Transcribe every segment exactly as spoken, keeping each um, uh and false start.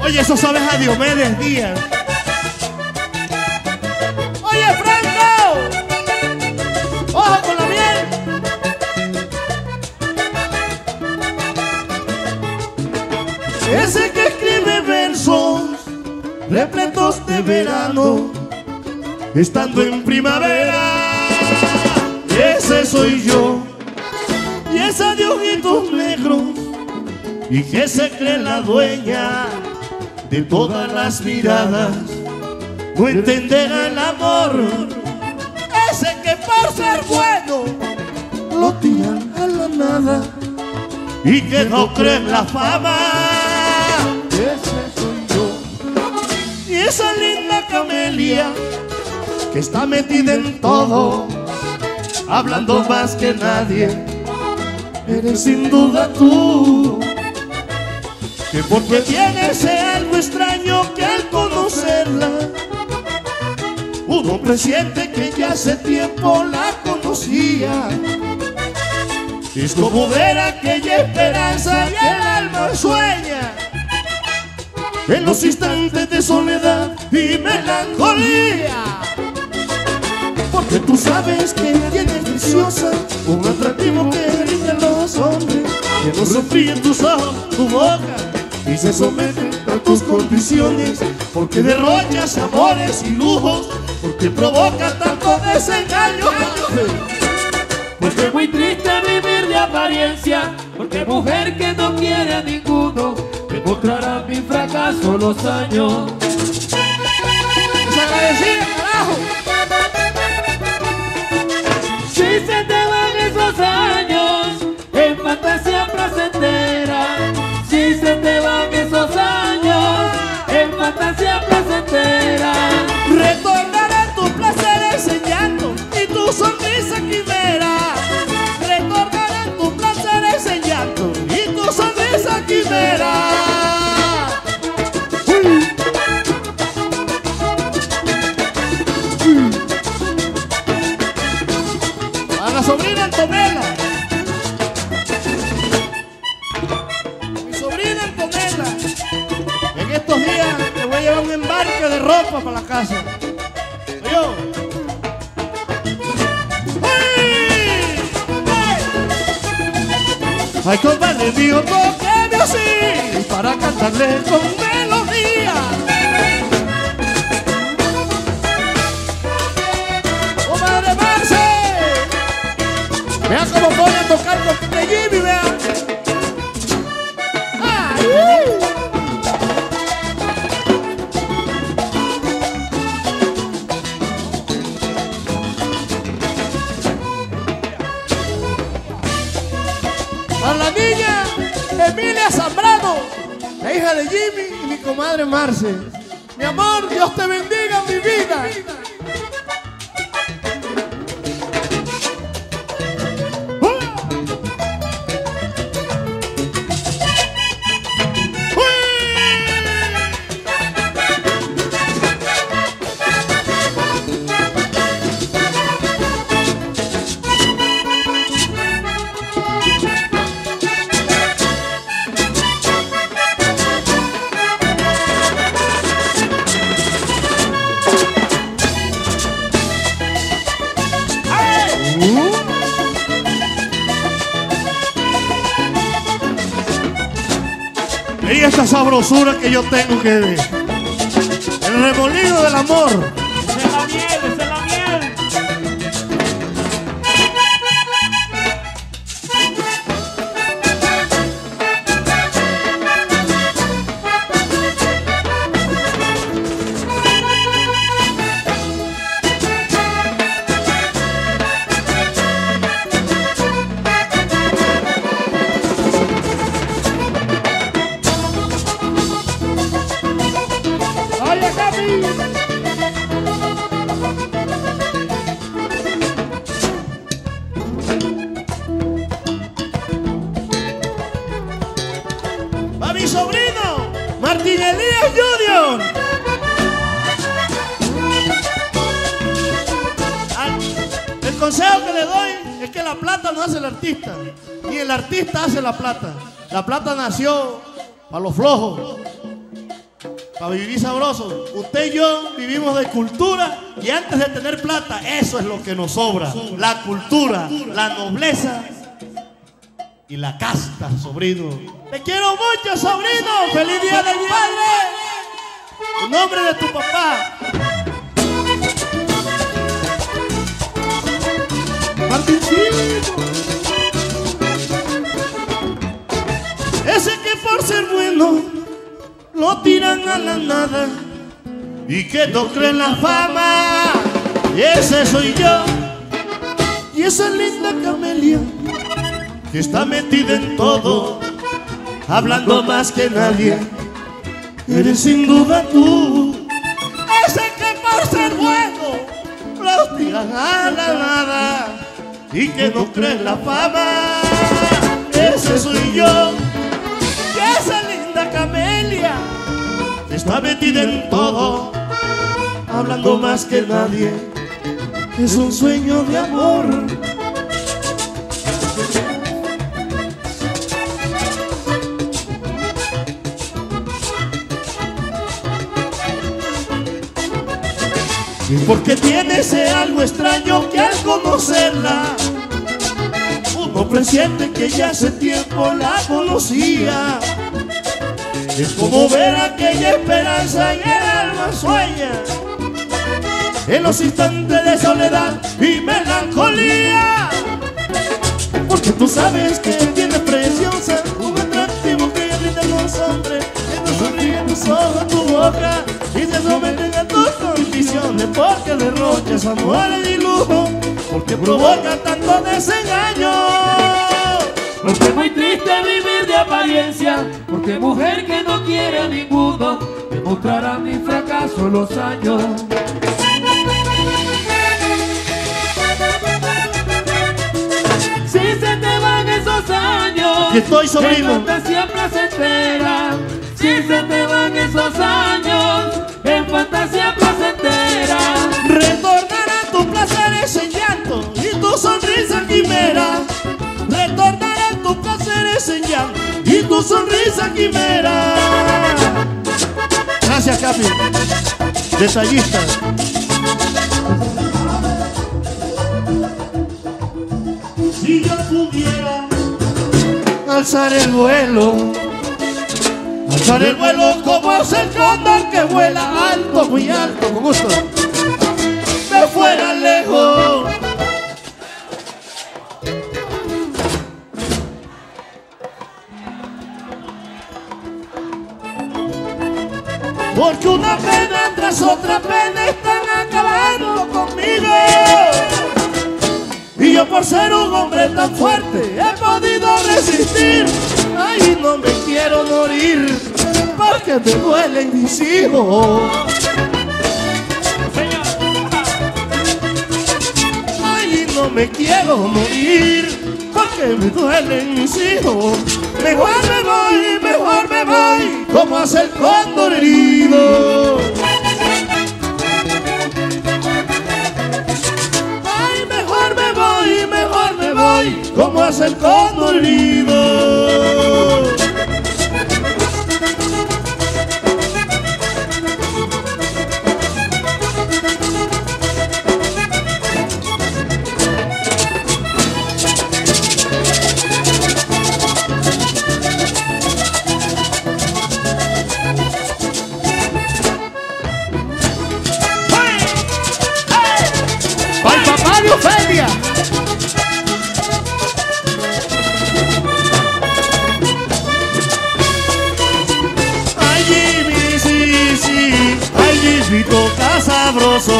Oye, eso sabes a Diomedes Díaz. Oye, Franco, ojo con la miel. Ese que escribe versos repletos de verano, estando en primavera. Ese soy yo, y esa de ojitos negros, y que se cree la dueña de todas las miradas, no entenderá el amor. Ese que por ser bueno lo tiran a la nada, y que no cree en la fama. Ese soy yo, y esa linda camelia que está metida en todo, hablando más que nadie, eres sin duda tú. Que porque tiene ese algo extraño que al conocerla uno presiente que ya hace tiempo la conocía. Es como ver aquella esperanza que el alma sueña en los instantes de soledad y melancolía. Porque tú sabes que tienes preciosa un atractivo que rinde a los hombres, que no sonríe tus ojos, tu boca, y se someten a tus condiciones. Porque derrochas amores y lujos, porque provoca tanto desengaño. Porque es muy triste vivir de apariencia, porque mujer que no quiere a ninguno, demostrará mi fracaso los años. Desagradecida, carajo. Si se te van esos años en fantasía placentera, si se te van esos años en fantasía placentera, retornarán tus placeres en llanto y tu sonrisa quimera. Retornarán tus placeres en llanto y tu sonrisa quimera. Uy. Uy. A la sobrina Antonella, mi sobrina Antonella, en estos días te voy a llevar un embarque de ropa para la casa. Yo. Ay, compadre mío, tóqueme así para cantarle con melodía. Comadre Marce, vea cómo pone a tocar con de Jimmy, vea. Ay, uh. A la niña Emilia Zambrano, la hija de Jimmy, y mi comadre Marce. Mi amor, Dios te bendiga mi vida. Y esa sabrosura que yo tengo que ver, el remolino del amor. esa es la miel, esa es la miel. A mi sobrino Martín Elías Junior. El consejo que le doy es que la plata no hace el artista, ni el artista hace la plata. La plata nació para los flojos. para vivir sabroso. Usted y yo vivimos de cultura y antes de tener plata, eso es lo que nos sobra. La cultura, la nobleza y la casta, sobrino. Te quiero mucho, sobrino. Feliz día del padre. En nombre de tu papá. Martincito. Ese que por ser bueno lo tiran a la nada y que no cree en la fama. Y ese soy yo. Y esa linda camelia que está metida en todo, hablando más que nadie, eres sin duda tú. Ese que por ser bueno lo tiran a la nada y que no cree en la fama. Ese soy yo. Y esa linda camelia está metida en todo, hablando más que nadie, es un sueño de amor. Y porque tiene ese algo extraño que al conocerla uno presiente que ya hace tiempo la conocía. Es como ver aquella esperanza y el alma sueña en los instantes de soledad y melancolía. Porque tú sabes que tiene preciosa un atractivo que irrita a los hombres, que te sonríe tus ojos, tu boca y se someten a tus condiciones. Porque derrochas amores y lujo, porque provoca tanto desengaño. Porque es muy triste vivir de apariencia, porque mujer que no quiere a ninguno demostrará mi fracaso los años. Si se te van esos años, y estoy sobrino, en fantasía placentera. Si se te van esos años, en fantasía placentera. Retornará tu placeres en llanto y tu sonrisa quimera. Retornará tu placeres en llanto y tu sonrisa quimera. Gracias, Capi. Detallista. Si yo pudiera alzar el vuelo, alzar el vuelo como hace el cóndor que vuela alto, muy alto, con gusto, me fuera lejos. Porque una pena tras otra pena están acabando conmigo. Y yo por ser un hombre tan fuerte he podido resistir. Ay, no me quiero morir porque me duelen mis hijos. Ay, no me quiero morir porque me duelen mis hijos. Mejor me voy, mejor me voy, como hace el cóndor herido. Ay, mejor me voy, mejor me voy, como hace el cóndor herido. Ofelia. Ay, Jimmy, sí, sí, ay, Jimmy, toca sabroso.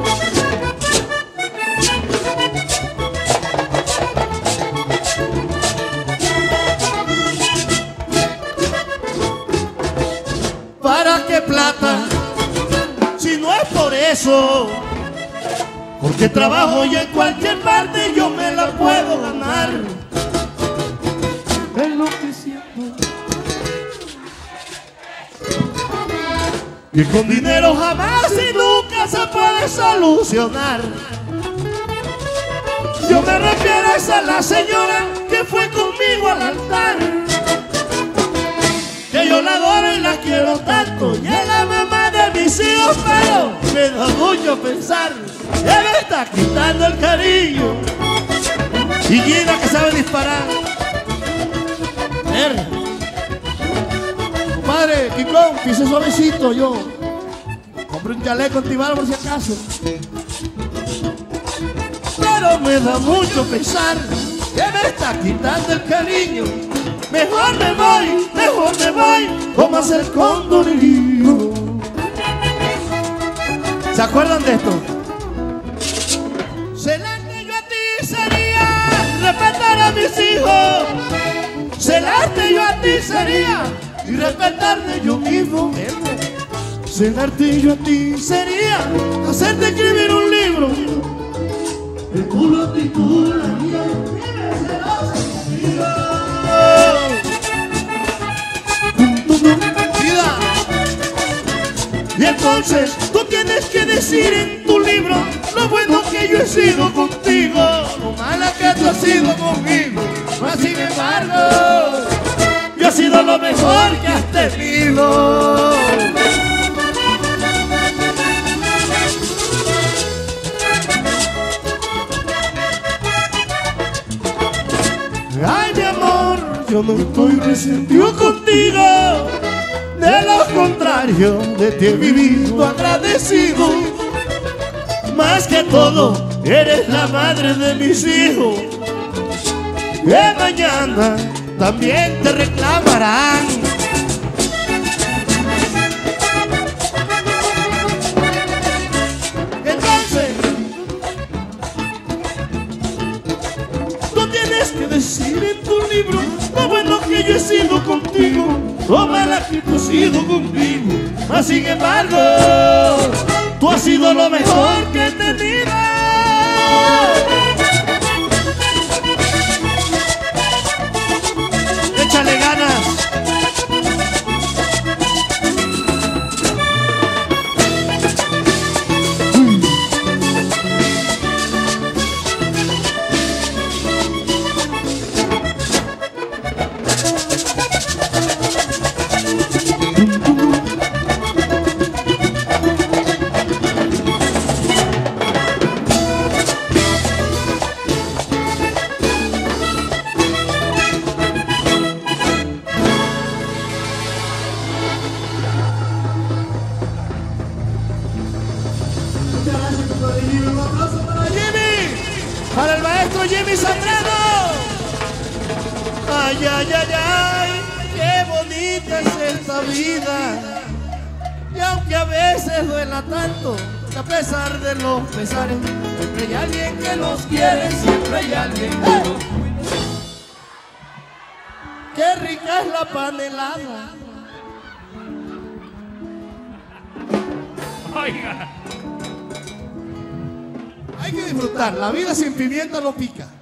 ¿Para qué plata? Si no es por eso. Porque trabajo y en cualquier parte yo me la puedo ganar. Es lo que siento. Y con dinero jamás y nunca se puede solucionar. Yo me refiero a esa la señora que fue conmigo al altar. Que yo la adoro y la quiero tanto y el amor mucho pensar que me está quitando el cariño. Y Gina que sabe disparar. Ver. Compadre, Kikón, pise suavecito yo. Compré un chaleco antibala por si acaso. Pero me da mucho pensar que me está quitando el cariño. Mejor me voy, mejor me voy, como hace el cóndor herido. ¿Se acuerdan de esto? Celarte yo a ti sería respetar a mis hijos. Celarte yo a ti sería y respetarme yo mismo. Celarte yo a ti sería hacerte escribir un libro. El culo titularía y entonces tú tienes que decir en tu libro lo bueno que yo he sido contigo, lo mala que tú has sido conmigo. Mas sin embargo, yo he sido lo mejor que has tenido. Ay, mi amor, yo no estoy resentido contigo. De lo contrario, de ti he vivido agradecido. Más que todo, eres la madre de mis hijos, que mañana también te reclamarán. Entonces, tú tienes que decir en tu libro lo bueno que yo he sido contigo, lo mala que tú has sido conmigo. Mas sin embargo, tú has sido lo mejor que he tenido. Échale ganas. Un aplauso para Jimmy, para el maestro Jimmy Zambrano. Ay, ay, ay, ay, qué bonita es esta vida. Y aunque a veces duela tanto, que a pesar de los pesares, siempre hay alguien que nos quiere, siempre hay alguien que nos cuida. Qué rica es la panelada. Oiga. Hay que disfrutar, la vida sin pimienta no pica.